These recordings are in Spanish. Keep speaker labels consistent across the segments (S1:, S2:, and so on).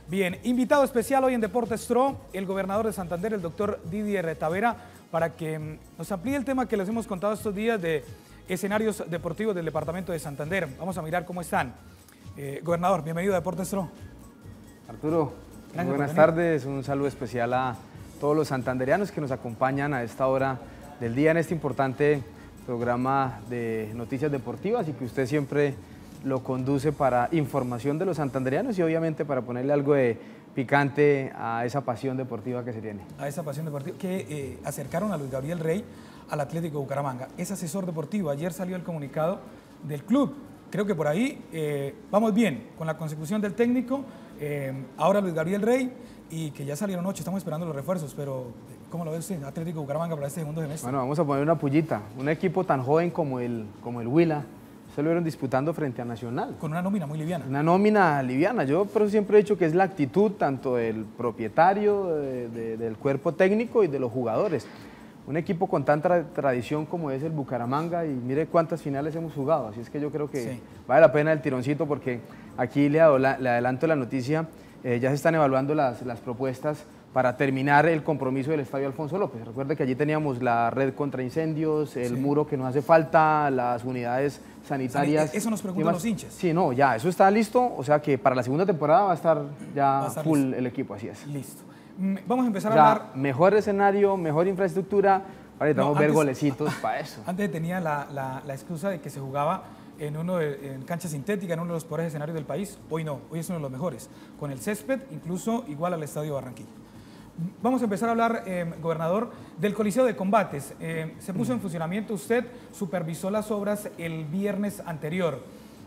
S1: Bien, invitado especial hoy en Deportes TRO, el gobernador de Santander, el doctor Didier Tavera, para que nos amplíe el tema que les hemos contado estos días de escenarios deportivos del departamento de Santander. Vamos a mirar cómo están. Gobernador, bienvenido a Deportes TRO.
S2: Arturo, buenas tardes, un saludo especial a todos los santandereanos que nos acompañan a esta hora del día en este importante programa de noticias deportivas y que usted siempre lo conduce para información de los santandereanos y obviamente para ponerle algo de picante a esa pasión deportiva que se tiene.
S1: A esa pasión deportiva que acercaron a Luis Gabriel Rey al Atlético Bucaramanga. Es asesor deportivo, ayer salió el comunicado del club. Creo que por ahí vamos bien con la consecución del técnico, ahora Luis Gabriel Rey, y que ya salieron 8, estamos esperando los refuerzos, pero ¿cómo lo ve usted, Atlético Bucaramanga, para este segundo semestre?
S2: Bueno, vamos a poner una pullita. Un equipo tan joven como el Huila, se lo vieron disputando frente a Nacional.
S1: Con una nómina muy liviana.
S2: Una nómina liviana. Yo por eso siempre he dicho que es la actitud tanto del propietario, del cuerpo técnico y de los jugadores. Un equipo con tanta tradición como es el Bucaramanga y mire cuántas finales hemos jugado. Así es que yo creo que sí, vale la pena el tironcito porque aquí le adelanto la noticia. Ya se están evaluando las propuestas para terminar el compromiso del Estadio Alfonso López. Recuerde que allí teníamos la red contra incendios, el muro que nos hace falta, las unidades sanitarias.
S1: Eso nos preguntan los hinchas.
S2: Sí, no, ya, eso está listo, o sea que para la segunda temporada va a estar ya full listo. El equipo, así es.
S1: Listo. Vamos a empezar a hablar...
S2: Mejor escenario, mejor infraestructura, ahora necesitamos ver golecitos para eso.
S1: Antes tenía la excusa de que se jugaba en cancha sintética, en uno de los peores escenarios del país. Hoy no, hoy es uno de los mejores, con el césped incluso igual al Estadio Barranquilla. Vamos a empezar a hablar, gobernador, del Coliseo de Combates. Se puso en funcionamiento, usted supervisó las obras el viernes anterior.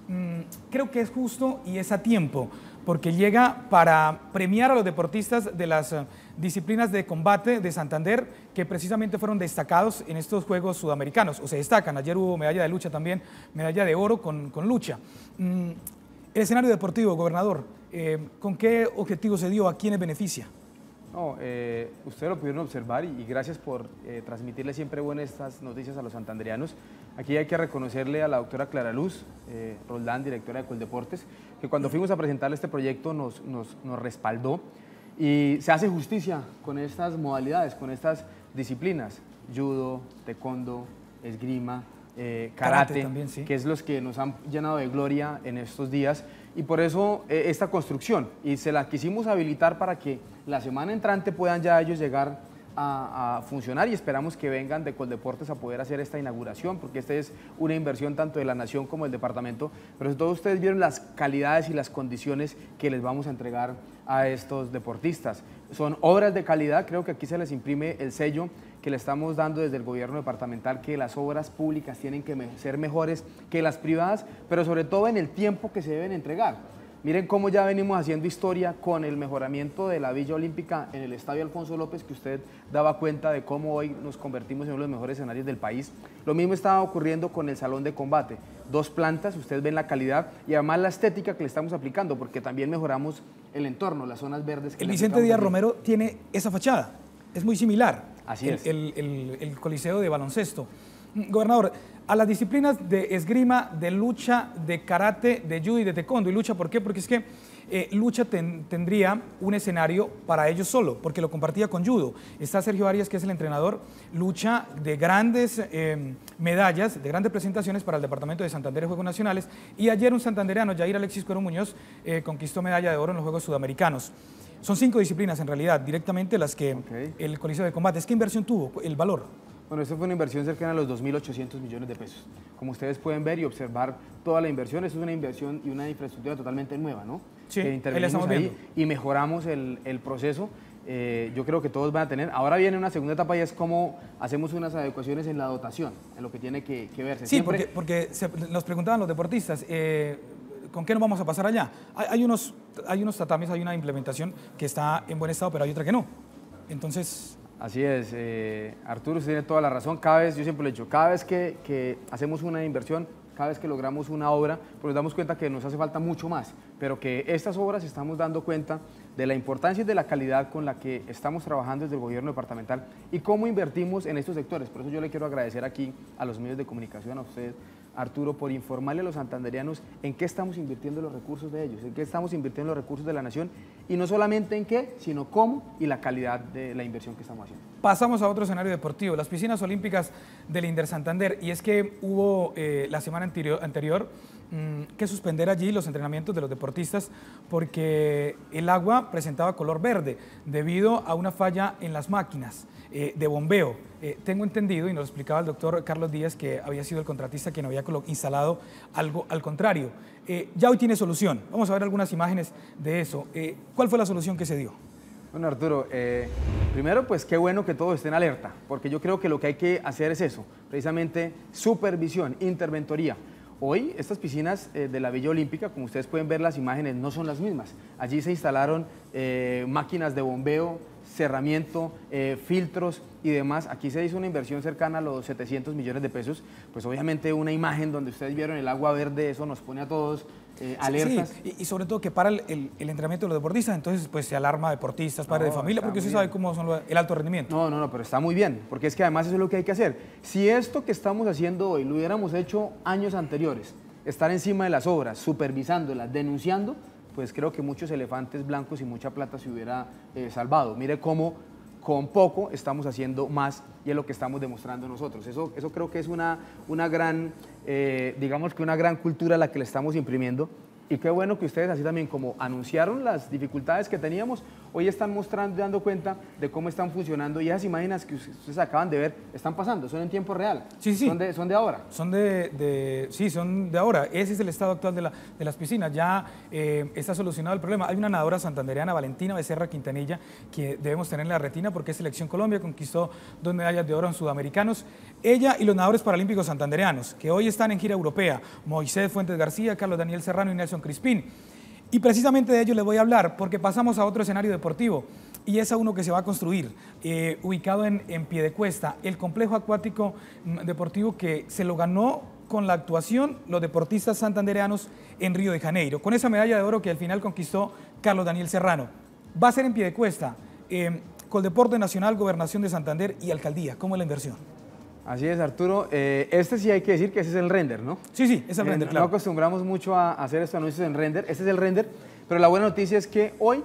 S1: Creo que es justo y es a tiempo, porque llega para premiar a los deportistas de las disciplinas de combate de Santander, que precisamente fueron destacados en estos Juegos Sudamericanos, o se destacan. Ayer hubo medalla de lucha también, medalla de oro con lucha. El escenario deportivo, gobernador, ¿con qué objetivo se dio? ¿A quiénes beneficia?
S2: No, ustedes lo pudieron observar y gracias por transmitirle siempre buenas estas noticias a los santandereanos. Aquí hay que reconocerle a la doctora Clara Luz Roldán, directora de Coldeportes, que cuando fuimos a presentarle este proyecto nos respaldó y se hace justicia con estas modalidades, con estas disciplinas, judo, taekwondo, esgrima, karate también, sí, que es los que nos han llenado de gloria en estos días. Y por eso esta construcción, y se la quisimos habilitar para que la semana entrante puedan ya ellos llegar a funcionar y esperamos que vengan de Coldeportes a poder hacer esta inauguración, porque esta es una inversión tanto de la nación como del departamento, pero sobre todo ustedes vieron las calidades y las condiciones que les vamos a entregar a estos deportistas. Son obras de calidad, creo que aquí se les imprime el sello que le estamos dando desde el gobierno departamental, que las obras públicas tienen que ser mejores que las privadas, pero sobre todo en el tiempo que se deben entregar. Miren cómo ya venimos haciendo historia con el mejoramiento de la Villa Olímpica en el Estadio Alfonso López, que usted daba cuenta de cómo hoy nos convertimos en uno de los mejores escenarios del país. Lo mismo estaba ocurriendo con el Salón de Combate. 2 plantas, ustedes ven la calidad y además la estética que le estamos aplicando, porque también mejoramos el entorno, las zonas verdes.
S1: El Vicente Díaz Romero tiene esa fachada, es muy similar.
S2: Así es.
S1: El Coliseo de baloncesto. Gobernador, a las disciplinas de esgrima, de lucha, de karate, de judo y de taekwondo. ¿Y lucha por qué? Porque es que lucha tendría un escenario para ellos solo, porque lo compartía con judo. Está Sergio Arias, que es el entrenador, lucha de grandes medallas, de grandes presentaciones para el departamento de Santander en Juegos Nacionales. Y ayer un santandereano, Jair Alexis Cuero Muñoz, conquistó medalla de oro en los Juegos Sudamericanos. Son 5 disciplinas en realidad, directamente las que el Coliseo de Combates. ¿Qué inversión tuvo? ¿El valor?
S2: Bueno, esto fue una inversión cercana a los 2.800 millones de pesos. Como ustedes pueden ver y observar toda la inversión, eso es una inversión y una infraestructura totalmente nueva, ¿no?
S1: Sí,
S2: intervenimos ahí y mejoramos el proceso. Yo creo que todos van a tener. Ahora viene una segunda etapa y es cómo hacemos unas adecuaciones en la dotación, en lo que tiene que verse.
S1: Sí, porque nos preguntaban los deportistas, ¿con qué nos vamos a pasar allá? Hay unos tatamis, hay una implementación que está en buen estado, pero hay otra que no. Entonces...
S2: Así es, Arturo, usted tiene toda la razón. Cada vez, yo siempre lo he dicho, cada vez que hacemos una inversión, cada vez que logramos una obra, pues nos damos cuenta que nos hace falta mucho más, pero que estas obras estamos dando cuenta de la importancia y de la calidad con la que estamos trabajando desde el gobierno departamental y cómo invertimos en estos sectores. Por eso yo le quiero agradecer aquí a los medios de comunicación, a ustedes, Arturo, por informarle a los santandereanos en qué estamos invirtiendo los recursos de ellos, en qué estamos invirtiendo los recursos de la nación, y no solamente en qué, sino cómo y la calidad de la inversión que estamos haciendo.
S1: Pasamos a otro escenario deportivo, las piscinas olímpicas del Inder Santander, y es que hubo la semana anterior que suspender allí los entrenamientos de los deportistas porque el agua presentaba color verde debido a una falla en las máquinas de bombeo. Tengo entendido, y nos lo explicaba el doctor Carlos Díaz, que había sido el contratista quien había instalado algo al contrario. Ya hoy tiene solución. Vamos a ver algunas imágenes de eso. ¿Cuál fue la solución que se dio?
S2: Bueno, Arturo, primero pues qué bueno que todos estén alerta, porque yo creo que lo que hay que hacer es eso, precisamente supervisión, interventoría. Hoy estas piscinas de la Villa Olímpica, como ustedes pueden ver las imágenes, no son las mismas. Allí se instalaron máquinas de bombeo, cerramiento, filtros y demás. Aquí se hizo una inversión cercana a los 700 millones de pesos. Pues obviamente una imagen donde ustedes vieron el agua verde, eso nos pone a todos alertas.
S1: Sí, y sobre todo que para el entrenamiento de los deportistas, entonces pues se alarma a deportistas, padres de familia, porque usted sabe cómo son el alto rendimiento.
S2: No, pero está muy bien, porque es que además eso es lo que hay que hacer. Si esto que estamos haciendo hoy lo hubiéramos hecho años anteriores, estar encima de las obras, supervisándolas, denunciando, pues creo que muchos elefantes blancos y mucha plata se hubiera salvado. Mire cómo con poco estamos haciendo más y es lo que estamos demostrando nosotros. Eso creo que es una gran, digamos que una gran cultura a la que le estamos imprimiendo. Y qué bueno que ustedes, así también como anunciaron las dificultades que teníamos, hoy están mostrando, dando cuenta de cómo están funcionando, y esas imágenes que ustedes acaban de ver están pasando, son en tiempo real.
S1: Sí.
S2: Son de ahora.
S1: Sí, son de ahora. Ese es el estado actual de las piscinas. Ya está solucionado el problema. Hay una nadadora santandereana, Valentina Becerra Quintanilla, que debemos tener en la retina porque es Selección Colombia, conquistó 2 medallas de oro en Sudamericanos. Ella y los nadadores paralímpicos santandereanos, que hoy están en gira europea, Moisés Fuentes García, Carlos Daniel Serrano y Nelson Crispín. Y precisamente de ello les voy a hablar, porque pasamos a otro escenario deportivo, y es a uno que se va a construir, ubicado en Piedecuesta, el complejo acuático deportivo que se lo ganó con la actuación los deportistas santandereanos en Río de Janeiro, con esa medalla de oro que al final conquistó Carlos Daniel Serrano. Va a ser en Piedecuesta, Coldeporte Nacional, Gobernación de Santander y Alcaldía. ¿Cómo es la inversión?
S2: Así es, Arturo. Este sí hay que decir que ese es el render, ¿no?
S1: Sí, es el render, claro.
S2: No acostumbramos mucho a hacer estos anuncios en render. Este es el render, pero la buena noticia es que hoy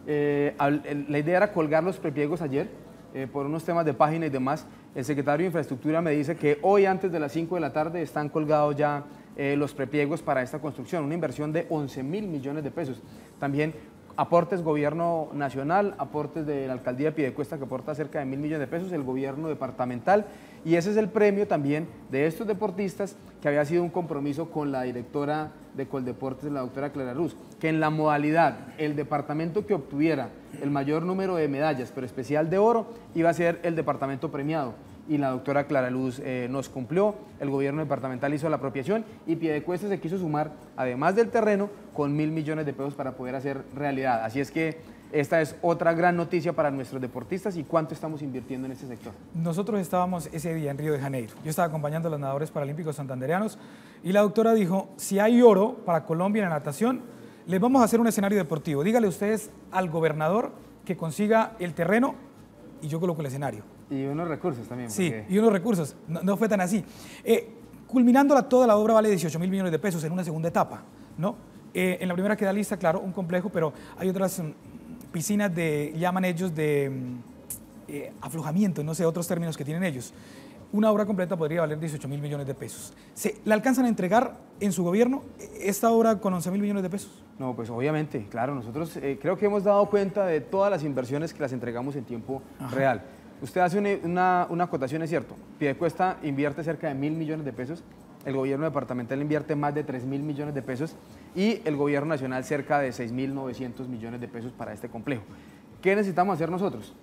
S2: la idea era colgar los prepliegos ayer por unos temas de página y demás. El secretario de Infraestructura me dice que hoy antes de las 5 de la tarde están colgados ya los prepliegos para esta construcción, una inversión de 11.000 millones de pesos. También aportes gobierno nacional, aportes de la alcaldía de Piedecuesta que aporta cerca de 1.000 millones de pesos, el gobierno departamental, y ese es el premio también de estos deportistas que había sido un compromiso con la directora de Coldeportes, la doctora Clara Luz, que en la modalidad el departamento que obtuviera el mayor número de medallas, pero especial de oro, iba a ser el departamento premiado. Y la doctora Clara Luz nos cumplió, el gobierno departamental hizo la apropiación y Piedecuesta se quiso sumar, además del terreno, con 1.000 millones de pesos para poder hacer realidad. Así es que esta es otra gran noticia para nuestros deportistas y cuánto estamos invirtiendo en este sector.
S1: Nosotros estábamos ese día en Río de Janeiro. Yo estaba acompañando a los nadadores paralímpicos santandereanos y la doctora dijo, si hay oro para Colombia en la natación, les vamos a hacer un escenario deportivo. Dígale ustedes al gobernador que consiga el terreno y yo coloco el escenario.
S2: Y unos recursos también.
S1: Sí,
S2: porque...
S1: y unos recursos. No fue tan así. Culminándola toda la obra vale 18.000 millones de pesos en una segunda etapa, ¿no? En la primera queda lista, claro, un complejo, pero hay otras piscinas llaman ellos de aflojamiento, no sé, otros términos que tienen ellos. Una obra completa podría valer 18.000 millones de pesos. ¿Le alcanzan a entregar en su gobierno esta obra con 11.000 millones de pesos?
S2: No, pues obviamente, claro, nosotros creo que hemos dado cuenta de todas las inversiones que las entregamos en tiempo real. Usted hace una acotación, es cierto, Piedecuesta invierte cerca de 1.000 millones de pesos, el gobierno departamental invierte más de 3.000 millones de pesos y el gobierno nacional cerca de 6.900 millones de pesos para este complejo. ¿Qué necesitamos hacer nosotros?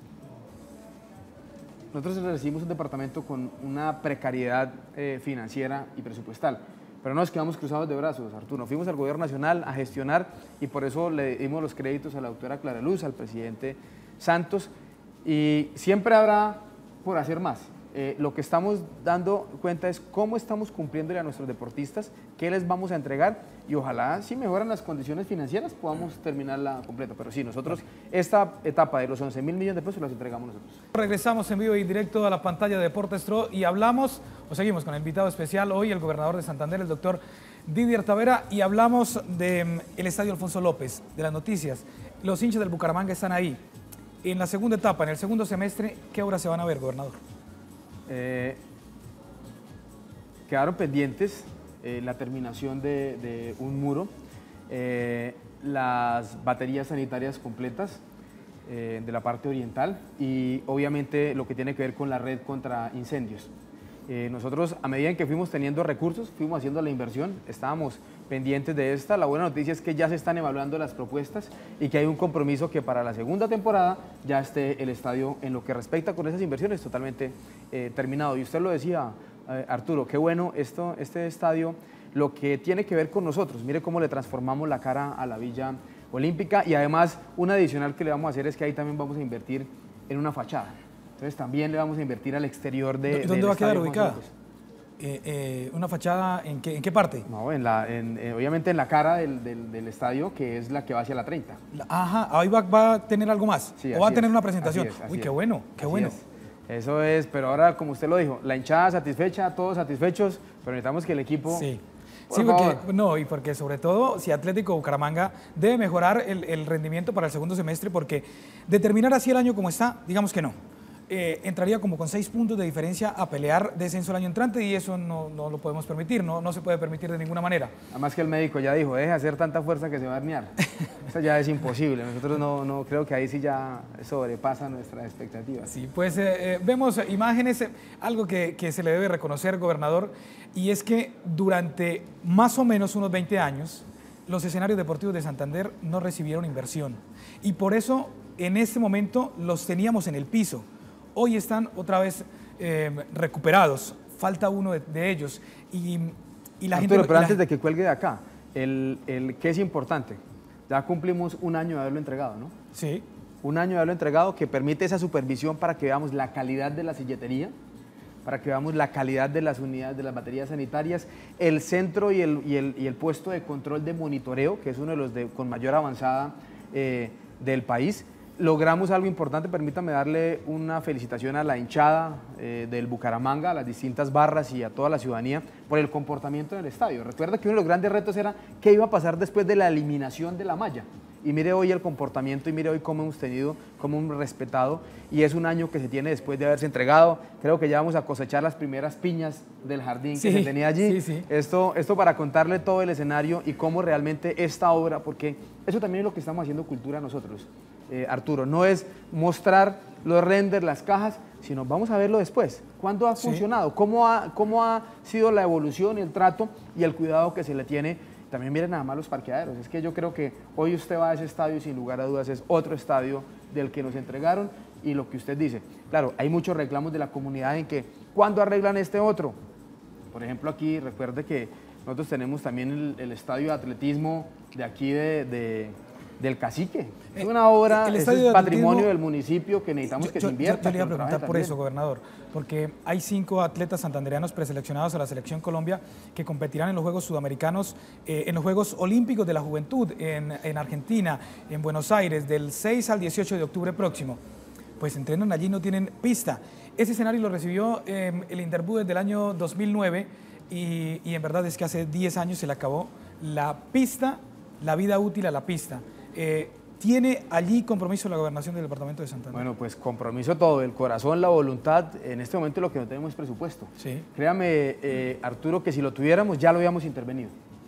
S2: Nosotros recibimos un departamento con una precariedad financiera y presupuestal, pero no nos quedamos cruzados de brazos, Arturo. Fuimos al gobierno nacional a gestionar y por eso le dimos los créditos a la doctora Clara Luz, al presidente Santos, y siempre habrá por hacer más. lo que estamos dando cuenta es cómo estamos cumpliéndole a nuestros deportistas, qué les vamos a entregar y ojalá si mejoran las condiciones financieras podamos terminarla completa. Pero sí, nosotros esta etapa de los 11.000 millones de pesos las entregamos nosotros.
S1: Regresamos en vivo y directo a la pantalla de Deportes Tro y hablamos, o seguimos con el invitado especial hoy, el gobernador de Santander, el doctor Didier Tavera, y hablamos del Estadio Alfonso López, de las noticias. Los hinchas del Bucaramanga están ahí. En la segunda etapa, en el segundo semestre, ¿qué obras se van a ver, gobernador?
S2: Quedaron pendientes la terminación de un muro, las baterías sanitarias completas de la parte oriental y obviamente lo que tiene que ver con la red contra incendios. Nosotros a medida en que fuimos teniendo recursos, fuimos haciendo la inversión, estábamos pendientes de esta. La buena noticia es que ya se están evaluando las propuestas y que hay un compromiso que para la segunda temporada ya esté el estadio en lo que respecta con esas inversiones totalmente terminado. Y usted lo decía, Arturo, qué bueno este estadio, lo que tiene que ver con nosotros. Mire cómo le transformamos la cara a la Villa Olímpica y además una adicional que le vamos a hacer es que ahí también vamos a invertir en una fachada. Entonces también le vamos a invertir al exterior de...
S1: ¿Dónde va a quedar ubicada? ¿Una fachada en qué parte?
S2: No, obviamente en la cara del estadio, que es la que va hacia la 30.
S1: Ajá, ahí va a tener algo más,
S2: sí,
S1: o va a tener una presentación.
S2: Así
S1: Uy,
S2: es.
S1: qué bueno, qué bueno.
S2: Eso es, pero ahora, como usted lo dijo, la hinchada satisfecha, todos satisfechos, pero necesitamos que el equipo...
S1: Sí. Sí, porque sobre todo si Atlético Bucaramanga debe mejorar el rendimiento para el segundo semestre, porque determinar así el año como está, digamos que no. Entraría como con 6 puntos de diferencia a pelear descenso el año entrante y eso no lo podemos permitir, no se puede permitir de ninguna manera.
S2: Además que el médico ya dijo, deje hacer tanta fuerza que se va a herniar. Eso ya es imposible, nosotros no creo que ahí sí ya sobrepasa nuestras expectativas.
S1: Sí, pues vemos imágenes, algo que se le debe reconocer, gobernador, y es que durante más o menos unos 20 años los escenarios deportivos de Santander no recibieron inversión y por eso en este momento los teníamos en el piso. Hoy están otra vez recuperados, falta uno de ellos y la
S2: Arturo,
S1: gente...
S2: pero antes de que cuelgue de acá, ¿qué es importante? Ya cumplimos un año de haberlo entregado, ¿no?
S1: Sí.
S2: Un año de haberlo entregado que permite esa supervisión para que veamos la calidad de la silletería, para que veamos la calidad de las unidades, de las baterías sanitarias, el centro y el puesto de control de monitoreo, que es uno de los con mayor avanzada del país. Logramos algo importante, permítame darle una felicitación a la hinchada del Bucaramanga, a las distintas barras y a toda la ciudadanía por el comportamiento del estadio. Recuerda que uno de los grandes retos era qué iba a pasar después de la eliminación de la malla. Y mire hoy el comportamiento y mire hoy cómo hemos tenido, cómo hemos respetado. Y es un año que se tiene después de haberse entregado. Creo que ya vamos a cosechar las primeras piñas del jardín que se tenía allí.
S1: Sí, sí.
S2: Esto para contarle todo el escenario y cómo realmente esta obra, porque eso también es lo que estamos haciendo cultura nosotros. Arturo, no es mostrar los renders, las cajas, sino vamos a verlo después. ¿Cuándo ha funcionado? ¿Cómo ha sido la evolución, el trato y el cuidado que se le tiene? También miren nada más los parqueaderos. Es que yo creo que hoy usted va a ese estadio y sin lugar a dudas es otro estadio del que nos entregaron y lo que usted dice. Claro, hay muchos reclamos de la comunidad en que ¿cuándo arreglan este otro? Por ejemplo, aquí recuerde que nosotros tenemos también el estadio de atletismo de aquí del Cacique. Es una obra, es patrimonio del municipio que necesitamos que se invierta.
S1: Yo le iba a preguntar por eso, gobernador, porque hay 5 atletas santandereanos preseleccionados a la Selección Colombia que competirán en los Juegos Sudamericanos, en los Juegos Olímpicos de la Juventud en Argentina, en Buenos Aires, del 6 al 18 de octubre próximo. Pues entrenan allí, no tienen pista. Ese escenario lo recibió el Interbú desde el año 2009 y en verdad es que hace 10 años se le acabó la pista, la vida útil a la pista. ¿Tiene allí compromiso la gobernación del departamento de Santander?
S2: Bueno, pues compromiso todo, el corazón, la voluntad. En este momento lo que no tenemos es presupuesto.
S1: Sí.
S2: Créame, Arturo, que si lo tuviéramos ya lo habíamos intervenido.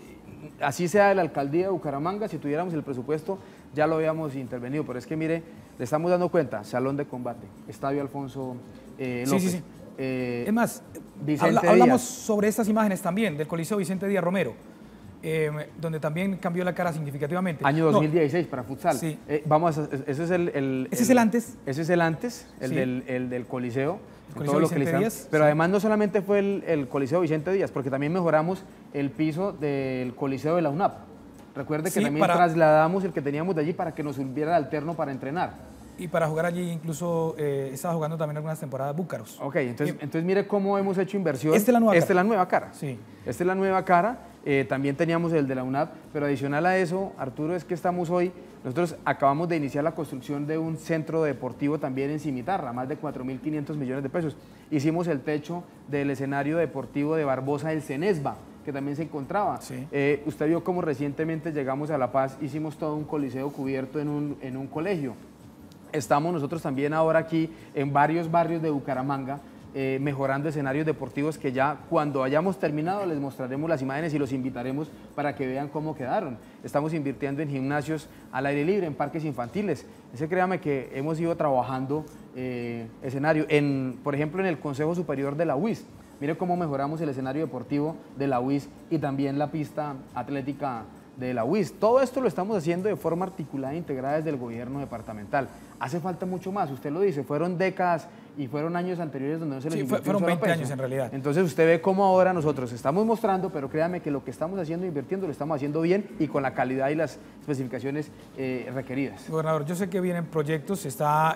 S2: Así sea de la alcaldía de Bucaramanga, si tuviéramos el presupuesto ya lo habíamos intervenido. Pero es que mire, le estamos dando cuenta, salón de combate, estadio Alfonso López.
S1: Sí. Es más,
S2: Vicente
S1: hablamos
S2: Díaz.
S1: Sobre estas imágenes también, del Coliseo Vicente Díaz Romero. Donde también cambió la cara significativamente.
S2: Año 2016 para futsal.
S1: Sí.
S2: Ese es
S1: ¿Ese es el antes?
S2: Ese es el antes,
S1: Sí.
S2: el del Coliseo.
S1: El Coliseo Vicente Díaz.
S2: Pero
S1: Sí.
S2: además no solamente fue el Coliseo Vicente Díaz, porque también mejoramos el piso del Coliseo de la UNAP. Recuerde que
S1: Sí,
S2: también trasladamos el que teníamos de allí para que nos sirviera de alterno para entrenar.
S1: Y para jugar allí incluso estaba jugando también algunas temporadas Búcaros.
S2: Ok, entonces mire cómo hemos hecho inversión.
S1: Esta es la nueva cara.
S2: Esta es la nueva cara.
S1: Sí.
S2: Esta es la nueva cara. También teníamos el de la UNAP, pero adicional a eso, Arturo, es que estamos hoy, nosotros acabamos de iniciar la construcción de un centro deportivo también en Cimitarra, más de 4.500 millones de pesos. Hicimos el techo del escenario deportivo de Barbosa, el Cenesba, que también se encontraba.
S1: Sí.
S2: Usted vio cómo recientemente llegamos a La Paz, hicimos todo un coliseo cubierto en un colegio. Estamos nosotros también ahora aquí en varios barrios de Bucaramanga, mejorando escenarios deportivos que ya cuando hayamos terminado les mostraremos las imágenes y los invitaremos para que vean cómo quedaron. Estamos invirtiendo en gimnasios al aire libre, en parques infantiles. Créame que hemos ido trabajando escenario, por ejemplo en el Consejo Superior de la UIS. Mire cómo mejoramos el escenario deportivo de la UIS y también la pista atlética de la UIS. Todo esto lo estamos haciendo de forma articulada e integrada desde el gobierno departamental. Hace falta mucho más, usted lo dice, fueron décadas y fueron años anteriores donde no se les invirtió
S1: fueron
S2: un solo
S1: 20
S2: peso.
S1: años en realidad.
S2: Entonces usted ve cómo ahora nosotros estamos mostrando, pero créame que lo que estamos haciendo e invirtiendo lo estamos haciendo bien y con la calidad y las especificaciones requeridas.
S1: Gobernador, yo sé que vienen proyectos,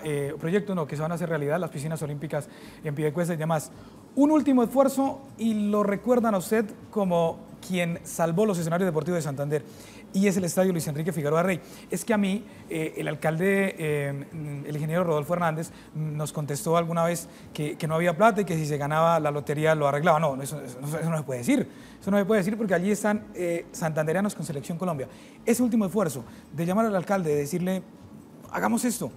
S1: que se van a hacer realidad, las piscinas olímpicas en Piedecuesta y demás. Un último esfuerzo y lo recuerdan a usted como quien salvó los escenarios deportivos de Santander, y es el estadio Luis Enrique Figueroa Rey. Es que a mí, el alcalde, el ingeniero Rodolfo Hernández, nos contestó alguna vez que no había plata y que si se ganaba la lotería lo arreglaba. No, eso no se puede decir. Eso no se puede decir porque allí están santandereanos con Selección Colombia. Ese último esfuerzo de llamar al alcalde, de decirle, hagamos esto,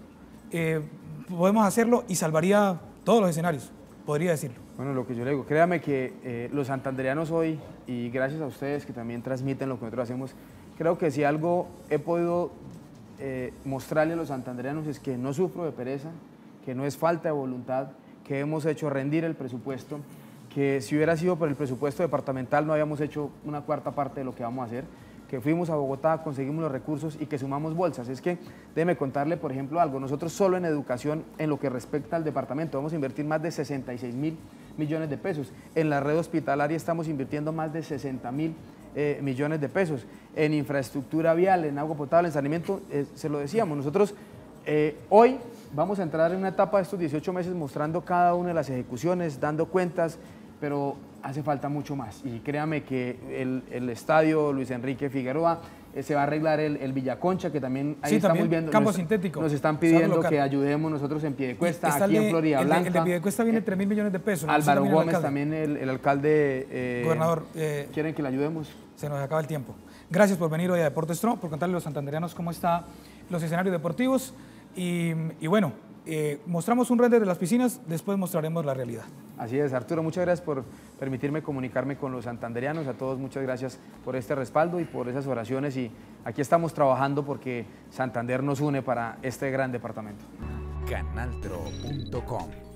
S1: podemos hacerlo y salvaría todos los escenarios, podría decirlo.
S2: Bueno, lo que yo le digo, créame que los santandereanos hoy, y gracias a ustedes que también transmiten lo que nosotros hacemos, creo que si algo he podido mostrarle a los santandereanos es que no sufro de pereza, que no es falta de voluntad, que hemos hecho rendir el presupuesto, que si hubiera sido por el presupuesto departamental no habíamos hecho una cuarta parte de lo que vamos a hacer, que fuimos a Bogotá, conseguimos los recursos y que sumamos bolsas. Es que déjeme contarle, por ejemplo, algo. Nosotros solo en educación, en lo que respecta al departamento, vamos a invertir más de 66.000 millones de pesos. En la red hospitalaria estamos invirtiendo más de 60.000 millones de pesos. En infraestructura vial, en agua potable, en saneamiento, se lo decíamos. Nosotros hoy vamos a entrar en una etapa de estos 18 meses mostrando cada una de las ejecuciones, dando cuentas, pero hace falta mucho más. Y créame que el estadio Luis Enrique Figueroa, se va a arreglar el Villaconcha, que también ahí estamos viendo.
S1: Campo sintético.
S2: Nos están pidiendo que ayudemos nosotros en Piedecuesta, aquí en Florida Blanca.
S1: El de Piedecuesta viene 3.000 millones de pesos.
S2: Álvaro Gómez, también el alcalde.
S1: Gobernador,
S2: ¿quieren que le ayudemos?
S1: Se nos acaba el tiempo. Gracias por venir hoy a Deportes Tro, por contarle a los santandereanos cómo están los escenarios deportivos. Y bueno, mostramos un render de las piscinas, después mostraremos la realidad.
S2: Así es, Arturo, muchas gracias por permitirme comunicarme con los santandereanos. A todos muchas gracias por este respaldo y por esas oraciones. Y aquí estamos trabajando porque Santander nos une para este gran departamento.
S3: Canaltro.com